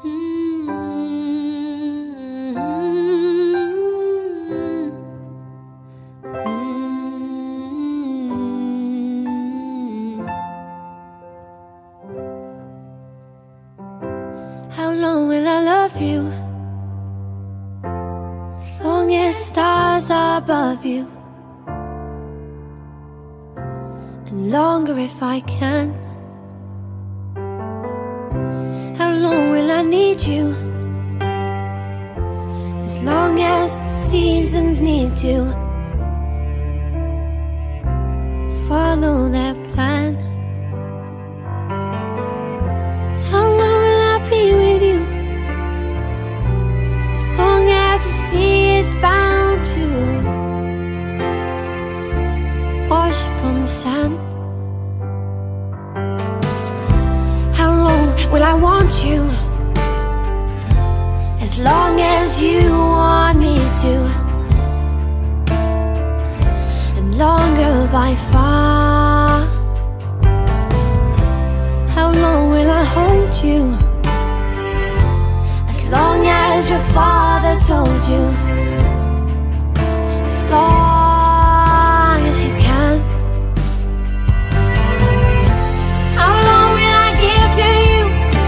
How long will I love you? As long as stars are above you, and longer if I can. How long will I need you? As long as the seasons need to follow their plan. How long will I be with you? As long as the sea is bound to wash upon the sand. How long will I want you? As long as you want me to, and longer by far. How long will I hold you? As long as your father told you, as long as you can. How long will I give to you?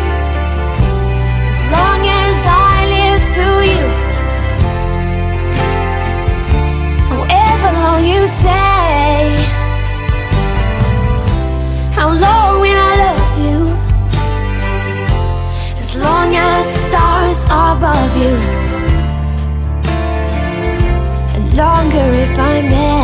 As long as I live through you. However long you say. How long will I love you? As long as stars are above you, and longer if I may.